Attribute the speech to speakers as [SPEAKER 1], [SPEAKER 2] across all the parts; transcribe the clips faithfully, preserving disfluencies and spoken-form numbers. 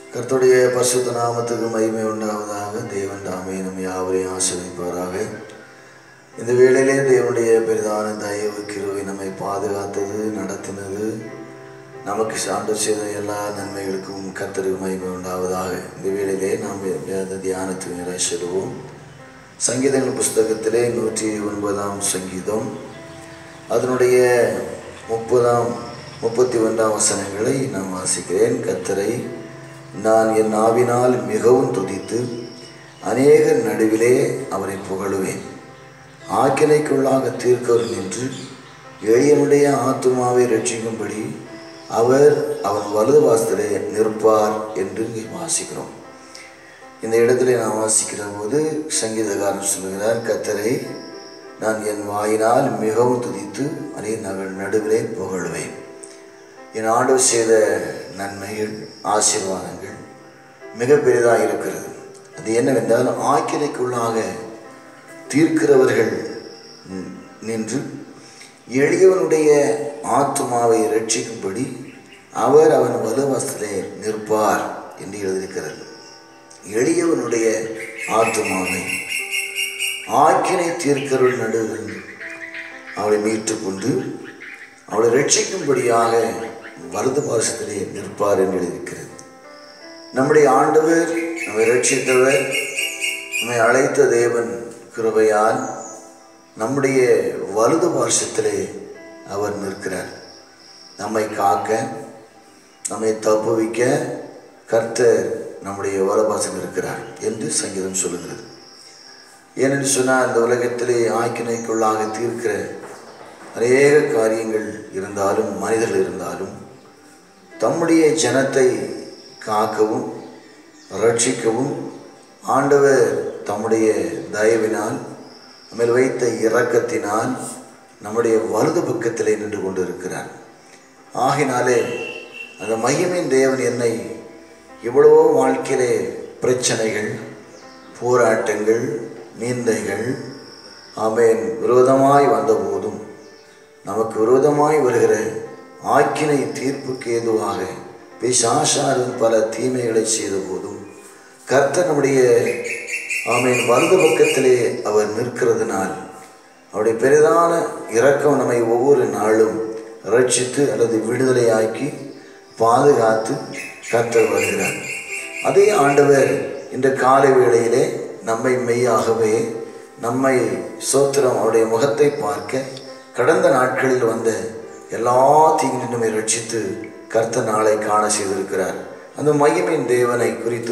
[SPEAKER 1] கர்த்தருடைய பரிசுத்த நாமத்துக்கு மகிமை உண்டாவதாக. தேவன் தாமே நம் யாவரையும் ஆசீர்வதிப்பாராக. இந்த வேளையிலே தேவனுடைய பெரிதான தயவு கிருபை நம்மை பாதுகாத்தது, நடத்தினது, நமக்கு சான்று செய்த எல்லா நன்மைகளுக்கும் கர்த்தருக்கு மகிமை உண்டாவதாக. இந்த வேளையிலே நாம் வேத தியானத்துக்கு நிறைய செல்வோம். சங்கீதங்கள் புஸ்தகத்திலே நூற்றி ஒன்பதாம் சங்கீதம் அதனுடைய முப்பதாம் முப்பத்தி ஒன்றாம் வசனங்களை நான் வாசிக்கிறேன். கர்த்தரை நான் என் ஆவினால் மிகவும் துதித்து அநேகர் நடுவிலே அவரை புகழுவேன். ஆக்கினைக்குள்ளாக தீர்க்கவர் நின்று எளியனுடைய ஆத்துமாவை ரட்சிக்கும்படி அவர் அவன் வலது வாசத்திலே நிற்பார் என்று இங்கே வாசிக்கிறோம். இந்த இடத்துல நான் வாசிக்கிற போது சங்கீதக்காரன் சொல்லுகிறார், கர்த்தரை நான் என் வாயினால் மிகவும் துதித்து அநேகர் நடுவிலே புகழுவேன். என் ஆண்டவர் செய்த நன்மைகள், ஆசீர்வாதங்கள் மிக பெரிதாக இருக்கிறது. அது என்னவென்றால், ஆக்கினைக்குள்ளாக தீர்க்கிறவர்கள் நின்று எளியவனுடைய ஆத்துமாவை ரட்சிக்கும்படி அவர் அவன் வலுவாசத்திலே நிற்பார் என்று எழுதியிருக்கிறது. எளியவனுடைய ஆத்துமாவை ஆக்கினை தீர்க்கிறவர்கள் நடுவில் அவளை மீட்டு கொண்டு அவளை ரட்சிக்கும்படியாக வலது பாசத்திலே நிற்பார் என்று எழுதியிருக்கிறது. நம்முடைய ஆண்டவர், நம்மை ரட்சித்தவர், நம்மை அழைத்த தேவன் கிருபையால் நம்முடைய வலது பாசத்திலே அவர் நிற்கிறார். நம்மை காக்க, நம்மை தப்புவிக்க கர்த்தர் நம்முடைய வலபாசம் இருக்கிறார் என்று சங்கீதம் சொல்லுகிறது. ஏனென்று சொன்னால், இந்த உலகத்திலே ஆக்கினைக்குள்ளாக தீர்க்கிற அநேக காரியங்கள் இருந்தாலும், மனிதர்கள் இருந்தாலும், தம்முடைய ஜனத்தை காக்கவும் ரட்சிக்கவும் ஆண்டவர் தம்முடைய தயவினால், நம்மில் வைத்த இரக்கத்தினால் நம்முடைய வலது பக்கத்திலே நின்று கொண்டு இருக்கிறார். ஆகினாலே அந்த மகிமையின் தேவன் என்னை எவ்வளவோ வாழ்க்கையிலே பிரச்சனைகள், போராட்டங்கள், நிந்தைகள் ஆமென் விரோதமாய் வந்தபோதும், நமக்கு விரோதமாய் வருகிற ஆக்கினை தீர்ப்புக்கு ஏதுவாக பிசாசாரின் பல தீமைகளை செய்த போதும் கர்த்தர் நம்முடைய ஆமென் வலது பக்கத்திலே அவர் நிற்கிறதுனால் அவருடைய பெரிதான இரக்கம் நம்மை ஒவ்வொரு நாளும் ரட்சித்து அல்லது விடுதலையாக்கி பாதுகாத்து கர்த்தர் வருகிறார். அதே ஆண்டவர் இந்த காலை வேளையிலே நம்மை மெய்யாகவே நம்மை சோத்திரம் அவருடைய முகத்தை பார்க்க கடந்த நாட்களில் வந்த எல்லா தீங்கிலும் நம்மை ரட்சித்து கர்த்தர் நாளை காண செய்திருக்கிறார். அந்த மகிமையின் தேவனை குறித்து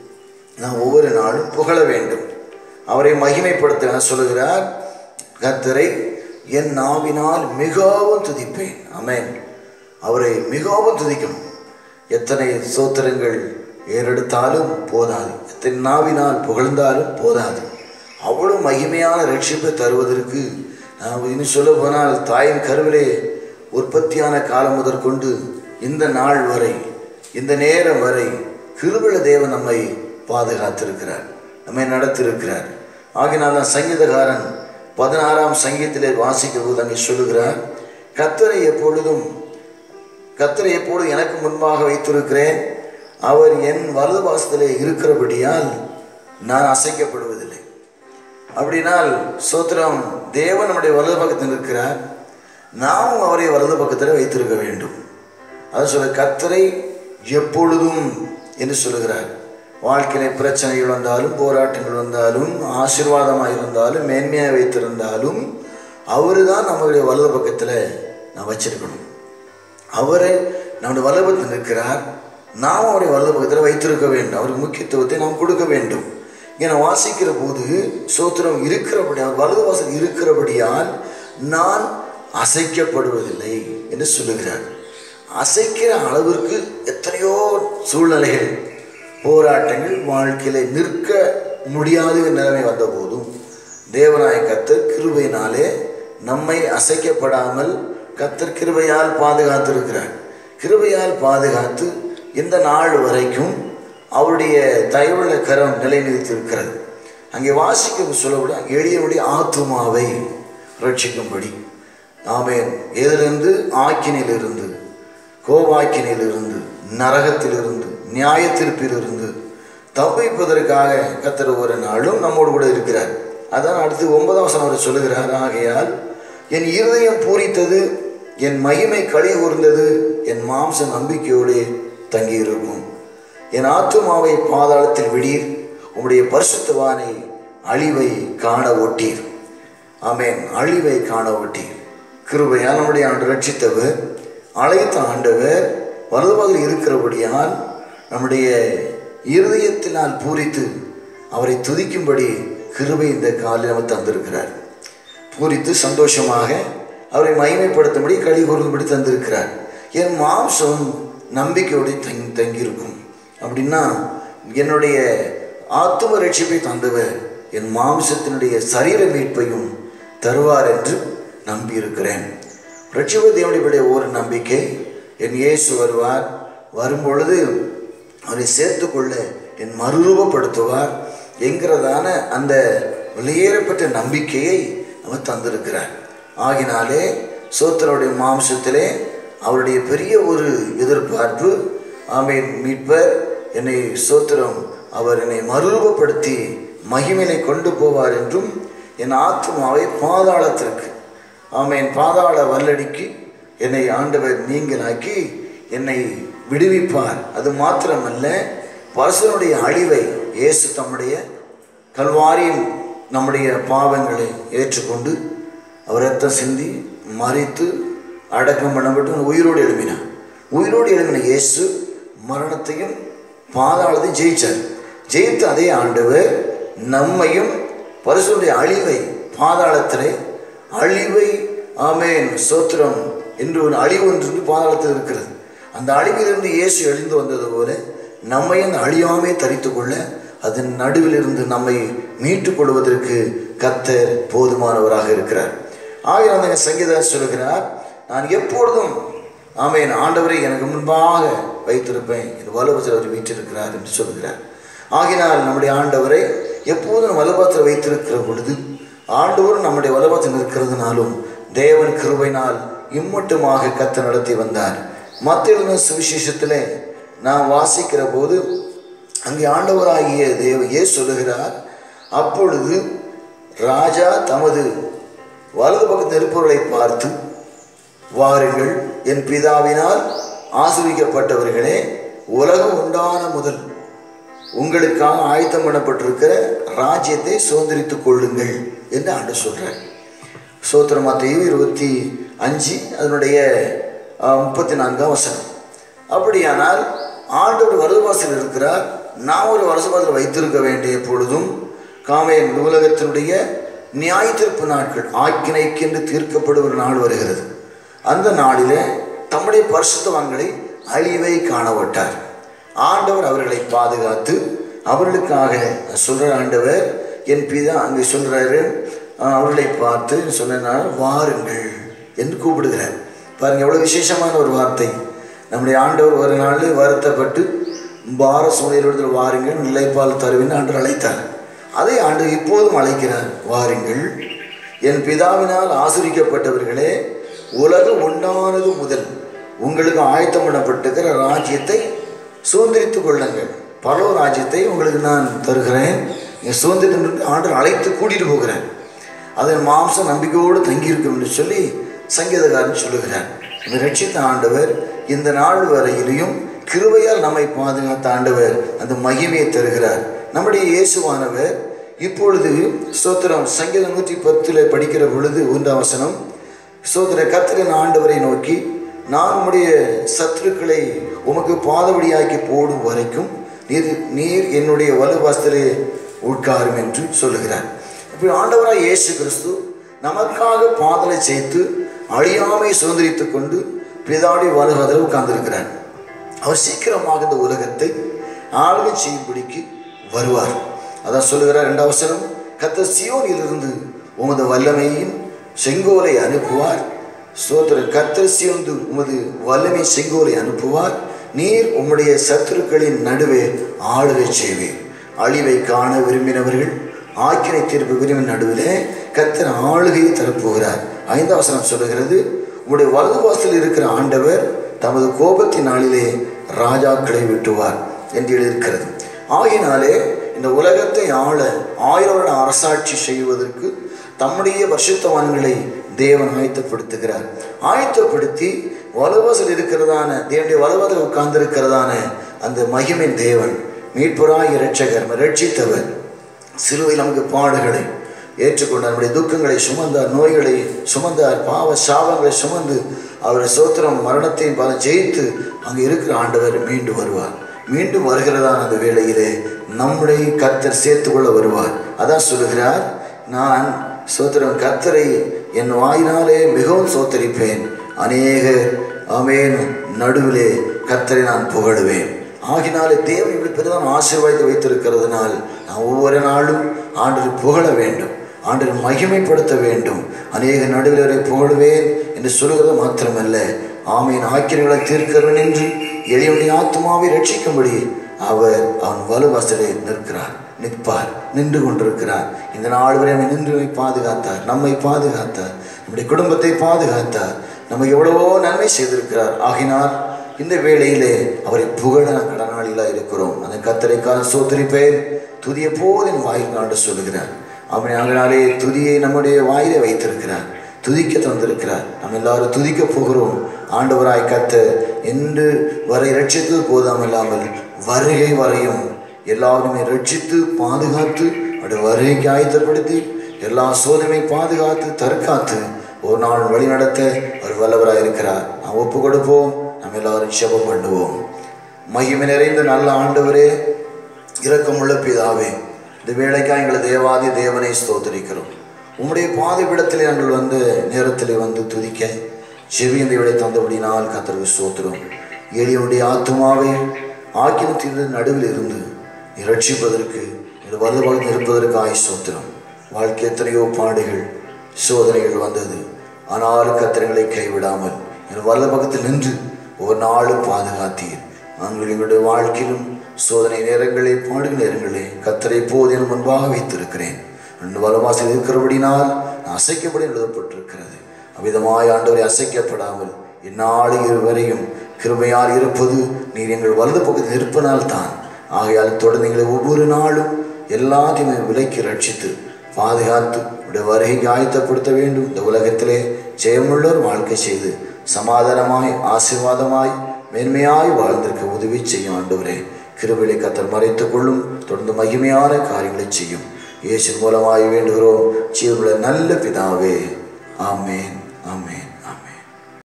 [SPEAKER 1] நாம் ஒவ்வொரு நாளும் புகழ வேண்டும். அவரை மகிமைப்படுத்த சொல்லுகிறார், கர்த்தரை என் நாவினால் மிகவும் துதிப்பேன். ஆமென். அவரை மிகவும் துதிக்கணும். எத்தனை சோத்திரங்கள் ஏறெடுத்தாலும் போதாது, எத்தனை நாவினால் புகழ்ந்தாலும் போதாது. அவ்வளவு மகிமையான ரட்சிப்பை தருவதற்கு நாம் இன்னும் சொல்ல போனால், தாயின் கருவிலே உற்பத்தியான காலம் முதற்கொண்டு இந்த நாள் வரை, இந்த நேரம் வரை கிருபையுள்ள தேவன் நம்மை பாதுகாத்திருக்கிறார், நம்மை நடத்திருக்கிறார். ஆகினால் தான் சங்கீதக்காரன் பதினாறாம் சங்கீதத்திலே வாசிக்கிற போது அங்கே சொல்லுகிறார், கர்த்தரை எப்பொழுதும் கர்த்தரை எப்பொழுதும் எனக்கு முன்பாக வைத்திருக்கிறேன். அவர் என் வலது பாசத்திலே இருக்கிறபடியால் நான் அசைக்கப்படுவதில்லை. அப்படினால் சோத்திரம், தேவன் நம்முடைய வலது பக்கத்தில் இருக்கிறார், நாமும் அவரை வலது பக்கத்தில் வைத்திருக்க வேண்டும். அது சொல்ல, கர்த்தரை எப்பொழுதும் என்று சொல்லுகிறார். வாழ்க்கையிலே பிரச்சனைகள் வந்தாலும், போராட்டங்கள் வந்தாலும், ஆசீர்வாதமாக இருந்தாலும், மேன்மையாக வைத்திருந்தாலும் அவரு தான் நம்மளுடைய வலது பக்கத்தில் நான் வச்சிருக்கணும். அவரை நம்முடைய வலது பக்கத்தில் நிற்கிறார், நாம் அவருடைய வலது பக்கத்தில் வைத்திருக்க வேண்டும். அவருக்கு முக்கியத்துவத்தை நாம் கொடுக்க வேண்டும். என வாசிக்கிற போது சோத்திரம் இருக்கிறபடியால், வலது வாசல் இருக்கிறபடியால் நான் அசைக்கப்படுவதில்லை என்று சொல்லுகிறார். அசைக்கிற அளவிற்கு எத்தனையோ சூழ்நிலைகள், போராட்டங்கள் வாழ்க்கையில நிற்க முடியாத நிலைமை வந்த போதும் தேவனாய கர்த்தர் கிருபையினாலே நம்மை அசைக்கப்படாமல் கர்த்தர் கிருபையால் பாதுகாத்திருக்கிறார். கிருபையால் பாதுகாத்து இந்த நாள் வரைக்கும் அவருடைய தயவுள்ள கரம் நிலைநிறுத்திருக்கிறது. அங்கே வாசிக்க சொல்லக்கூட எளியனுடைய ஆத்துமாவை ரட்சிக்கும்படி ஆமென். எதிலிருந்து? ஆக்கினிலிருந்து, கோபாக்கினிலிருந்து, நரகத்திலிருந்து, நியாயத்தீர்ப்பிலிருந்து தப்பிப்பதற்காக கர்த்தர் ஒரு நாளும் நம்மோடு கூட இருக்கிறார். அதான் அடுத்து ஒன்பதாம் வசனம் அவர் சொல்லுகிறார், ஆகையால் என் இருதயம் பூரித்தது, என் மகிமை களி கூர்ந்தது, என் மாம்ச நம்பிக்கையோடு தங்கியிருக்கும். என் ஆத்துமாவை பாதாளத்தில் விடீர், உம்முடைய பரிசுத்தவானை அழிவை காண ஒட்டீர். ஆமென். அழிவை காண ஒட்டீர். கிருபையால் நம்முடைய ஆண்டு ரட்சித்தவர், அழைத்த ஆண்டவர் வலதுபாக இருக்கிறபடியால் நம்முடைய இருதயத்தினால் பூரித்து அவரை துதிக்கும்படி கிருபை இந்த காலில் அவர் தந்திருக்கிறார். பூரித்து சந்தோஷமாக அவரை மகிமைப்படுத்தும்படி களி கூர்ந்தும்படி தந்திருக்கிறார். என் மாம்சம் நம்பிக்கையோடு தங்கி தங்கியிருக்கும். அப்படின்னா என்னுடைய ஆத்தும ரட்சிப்பை தந்தவர் என் மாம்சத்தினுடைய சரீர மீட்பையும் தருவார் என்று நம்பியிருக்கிறேன். ரட்சிப்பு தேவனுடைய ஒரு நம்பிக்கை, என் இயேசு வருவார், வரும்பொழுது அவரை சேர்த்து கொள்ள என் மறுரூபப்படுத்துவார் என்கிறதான அந்த வெளியேறப்பட்ட நம்பிக்கையை அவர் தந்திருக்கிறார். ஆகினாலே சோத்திரனுடைய மாம்சத்திலே அவருடைய பெரிய ஒரு எதிர்பார்ப்பு, ஆமென், மீட்பர் என்னை சோத்திரம் அவர் என்னை மறுரூபப்படுத்தி மகிமையை கொண்டு போவார் என்றும் என் ஆத்மாவை பாதாளத்திற்கு, ஆமென், பாதாள வல்லடிக்கு என்னை ஆண்டவர் நீங்களாக்கி என்னை விடுவிப்பார். அது மாத்திரமல்ல, பரிசுத்தனுடைய அழிவை இயேசு தம்முடைய கல்வாரியில் நம்முடைய பாவங்களை ஏற்றுக்கொண்டு அவர் ரத்தம் சிந்தி மரித்து அடக்கம் பண்ணப்பட்டு உயிரோடு எழுப்பினார். உயிரோடு எழுப்பின இயேசு மரணத்தையும் பாதாளத்தையும் ஜெயிச்சார். ஜெயித்த அதே ஆண்டவர் நம்மையும் பரிசுத்தனுடைய அழிவை, பாதாளத்திலே அழிவை, ஆமென், சோத்திரம் என்று ஒரு அழிவு ஒன்று பாதாளத்தில் இருக்கிறது. அந்த அழிவிலிருந்து இயேசு எழுந்து வந்தது போல நம்மை அந்த அழியாமே தரித்து கொள்ள, அதன் நடுவிலிருந்து நம்மை மீட்டுக் கொள்வதற்கு கர்த்தர் போதுமானவராக இருக்கிறார். ஆகிய அந்த சங்கீதர் சொல்கிறார், நான் எப்பொழுதும், ஆமென், ஆண்டவரை எனக்கு முன்பாக வைத்திருப்பேன், என் வலதுபுறத்தில் அவர் வீற்றிருக்கிறார் என்று சொல்கிறார். ஆகினால் நம்முடைய ஆண்டவரை எப்போதும் வலதுபுறத்தில் வைத்திருக்கிற பொழுது, ஆண்டவரும் நம்முடைய வலதுபுறத்தில் இருக்கிறதுனாலும் தேவன் கிருபையினால் இம்மட்டுமாக கர்த்தர் நடத்தி வந்தார். மத்தேயு சுவிசேஷத்திலே நாம் வாசிக்கிற போது அங்கே ஆண்டவராகிய தேவ இயேசு சொல்லுகிறார், அப்பொழுது ராஜா தமது வலது பக்கத்தில் இருப்பவர்களை பார்த்து, வாருங்கள், என் பிதாவினால் ஆசீர்வதிக்கப்பட்டவர்களே, உலகம் உண்டான முதல் உங்களுக்காக ஆயத்தம் பண்ணப்பட்டிருக்கிற ராஜ்யத்தை சுதந்திரித்துக் கொள்ளுங்கள் என்று ஆண்டு சொல்கிறார். சோத்திர மத்தேயு இருபத்தி அஞ்சு அதனுடைய முப்பத்தி நான்காம் வசனம். அப்படியானால் ஆண்டவர் வலதுபாசத்தில் இருக்கிறார். நாம் ஒரு வலதுபாசத்தில் வைத்திருக்க வேண்டிய பொழுதும் காமேன் உலகத்தினுடைய நியாய தீர்ப்பு நாட்கள், ஆக்கினைக்கென்று தீர்க்கப்படும் ஒரு நாள் வருகிறது. அந்த நாளிலே தம்முடைய பரிசுத்தவான்களை அழிவை காணவிட்டார். ஆண்டவர் அவர்களை பாதுகாத்து அவர்களுக்காக சொல்கிற ஆண்டவர் என் பிதா அங்கே சொல்கிறாரு, அவர்களை பார்த்து சொன்னார், வாருங்கள் என்று கூப்பிடுகிறார். பாருங்கள், எவ்வளோ விசேஷமான ஒரு வார்த்தை. நம்முடைய ஆண்டவர் ஒரு நாள் வருத்தப்பட்டு பார சூழ்நிலையில் வாருங்கள், நிலைப்பால் தருவின்னு ஆண்டவர் அழைத்தார். அதை ஆண்டு இப்போதும் அழைக்கிறார், வாருங்கள், என் பிதாவினால் ஆசீர்வதிக்கப்பட்டவர்களே, உலகம் உண்டானது முதல் உங்களுக்கு ஆயத்தம் பண்ணப்பட்டிருக்கிற ராஜ்யத்தை சுதந்திரித்துக் கொள்ளுங்கள். பரலோக ராஜ்யத்தை உங்களுக்கு நான் தருகிறேன், நீங்கள் சுதந்திரம் ஆண்டவர் அழைத்து கூட்டிகிட்டு போகிறேன். அதன் மாம்சம் நம்பிக்கையோடு தங்கியிருக்கும் என்று சொல்லி சங்கீதக்காரன் சொல்லுகிறார். இந்த ரட்சித்த ஆண்டவர் இந்த நாள் வரையிலையும் கிருபையால் நம்மை பாதுகாத்த ஆண்டவர் அந்த மகிமையை தருகிறார். நம்முடைய இயேசுவானவர் இப்பொழுது ஸ்தோத்திரம் சங்கீதம் நூற்றி பத்தில் படிக்கிற பொழுது ஒன்றாம் வசனம், ஸ்தோத்திர கர்த்தரின் ஆண்டவரை நோக்கி, நான் உம்முடைய சத்துருக்களை உமக்கு பாதபடியாக்கி போடும் வரைக்கும் நீர் நீர் என்னுடைய வலதுபாசத்திலே உட்காரும் என்று சொல்லுகிறார். இப்படி ஆண்டவராக இயேசு கிறிஸ்து நமக்காக பாதலை செய்து அழியாமை சுதந்திரித்துக் கொண்டு பிதாடி வலதுபாசத்தில் உட்கார்ந்திருக்கிறார். அவர் சீக்கிரமாக இந்த உலகத்தை ஆளுகை செய்யும்படிக்கு வருவார். அதான் சொல்லுகிறார் இரண்டாம் வசனம், கர்த்தர் சீயோனிலிருந்து உமது வல்லமையின் செங்கோலை அனுப்புவார். ஸ்தோத்திர கர்த்தர் சீயோனிலிருந்து உமது வல்லமை செங்கோலை அனுப்புவார். நீர் உம்முடைய சத்துருக்களின் நடுவே ஆளுகை செய்வீர். அழிவை காண விரும்பினவர்கள், ஆக்கினை தீர்ப்பு விரும்பின நடுவிலே கர்த்தர் ஆளுகையை தரப்போகிறார். ஐந்தாம் வசனம் சொல்லுகிறது, உம்முடைய வலது வாசலில் இருக்கிற ஆண்டவர் தமது கோபத்தின் நாளிலே ராஜாக்களை வெட்டுவார். என்று எழுதியிருக்கிறது. ஆகினாலே இந்த உலகத்தை ஆள ஆயிரம் வருட அரசாட்சி செய்வதற்கு தம்முடைய பரிசுத்தவான்களை தேவன் ஆயத்தப்படுத்துகிறார். ஆயத்தப்படுத்தி வலவாசல் இருக்கிறதான தேவனுடைய வலவாசல் உட்கார்ந்து இருக்கிறதான அந்த மகிமை தேவன் மீட்பராகிய இரட்சகர் ரட்சித்தவர் சிலுவையில் நமக்கு பாடுகளை ஏற்றுக்கொண்டார், நம்முடைய துக்கங்களை சுமந்தார், நோய்களை சுமந்தார், பாவ சாபங்களை சுமந்து அவருடைய சோத்திரம் மரணத்தையும் பல ஜெயித்து அங்கே இருக்கிற ஆண்டவர் மீண்டும் வருவார். மீண்டும் வருகிறதான அந்த வேளையிலே நம்முடைய கர்த்தர் சேர்த்து கொள்ள வருவார். அதான் சொல்லுகிறார், நான் சோத்திரம் கர்த்தரை என் வாயினாலே மிகவும் சோத்தரிப்பேன், அநேக ஆமென் நடுவிலே கர்த்தரை நான் புகழுவேன். ஆகினாலே தேவன் இப்படி பெரிதான ஆசீர்வாதத்தை வைத்திருக்கிறதுனால் நான் ஒவ்வொரு நாளும் ஆண்டவரை புகழ வேண்டும், ஆண்டவரை மகிமைப்படுத்த வேண்டும். அநேக நடுவிலரை புகழுவேன் என்று சொல்லுகிறது மாத்திரமல்ல, ஆமீன் ஆக்கிரங்களை தீர்க்கிறவன் என்று எளியுடைய ஆத்மாவை ரட்சிக்கும்படி அவர் அவன் வலுவாசலே நிற்கிறார், நிற்பார், நின்று கொண்டிருக்கிறார். இந்த நாள் வரை நம்மை நின்று பாதுகாத்தார், நம்மை பாதுகாத்தார், நம்முடைய குடும்பத்தை பாதுகாத்தார், நமக்கு எவ்வளவோ நன்மை செய்திருக்கிறார். ஆகினால் இந்த வேளையிலே அவரை புகழ கடனாளிகளாக இருக்கிறோம். அந்த கர்த்தரைக்கான சோதரிப்பேன் துதிய போதின் வாயில் காண்டு சொல்லுகிறார். அவனை ஆகினாலே துதியை நம்முடைய வாயிலே வைத்திருக்கிறார், துதிக்க தந்திருக்கிறார். நம்ம எல்லாரும் துதிக்க போகிறோம். ஆண்டவராய் கர்த்தர் என்று வரை ரட்சித்து போதாமல்லாமல் வருகை வரையும் எல்லாருமே ரட்சித்து பாதுகாத்து அவருடைய வருகைக்கு ஆயத்தப்படுத்தி எல்லா சோதனை பாதுகாத்து தற்காத்து ஒரு நாள் வழி நடத்த அவர் வல்லவராக இருக்கிறார். நாம் ஒப்பு கொடுப்போம், நம்ம எல்லாரும் ஜெபம் பண்ணுவோம். மகிமை நிறைந்த நல்ல ஆண்டவரே, இரக்கமுள்ள பிதாவே, இந்த வேளைக்காக எங்களை தேவாதி தேவனை ஸ்தோத்திரிக்கிறோம். உம்முடைய பாதைப்பிடத்தில் நாங்கள் வந்து நேரத்தில் வந்து துதிக்க செவியந்த விடை தந்தபடினால் கர்த்தருக்கு ஸ்தோத்திரம். எளியனுடைய ஆத்துமாவை ஆக்கினத்தின் நடுவில் இருந்து ரட்சிப்பதற்கு இந்த வலுவாக இருப்பதற்காக ஸ்தோத்திரம். வாழ்க்கை எத்தனையோ பாடுகள் சோதனைகள் வந்தது, ஆனால் கர்த்தர்களை கைவிடாமல் என் வலது பக்கத்தில் நின்று ஒரு நாளும் பாதுகாத்தீர். நாங்கள் எங்களுடைய வாழ்க்கையிலும் சோதனை நேரங்களே பாடு நேரங்களே கர்த்தரை போதின் முன்பாக வைத்திருக்கிறேன். ரெண்டு வலவாசல் இருக்கிறபடினால் அசைக்கப்படி எழுதப்பட்டிருக்கிறது. அவ்விதமாய் ஆண்டவரை அசைக்கப்படாமல் இந்நாள் இருவரையும் கிருபையால் இருப்பது நீர் எங்கள் வலது பக்கத்தில் இருப்பனால் தான். ஆகையால் தொடர்ந்து எங்களை ஒவ்வொரு நாளும் எல்லாத்தையுமே விலைக்கு ரட்சித்து பாதுகாத்து உடைய வருகைக்கு ஆயத்தப்படுத்த வேண்டும். இந்த உலகத்திலே ஜெயமுள்ளோர் வாழ்க்கை செய்து சமாதானமாய் ஆசீர்வாதமாய் மேன்மையாய் வாழ்ந்திருக்க உதவி செய்யும். ஆண்டவரே கிருபையை கர்த்தர் மறைத்துக் கொள்ளும், தொடர்ந்து மகிமையான காரியங்களை செய்யும். இயேசு மூலமாய் வேண்டுகிறோம் ஜீவனுள்ள நல்ல பிதாவே. ஆமேன், ஆமேன்.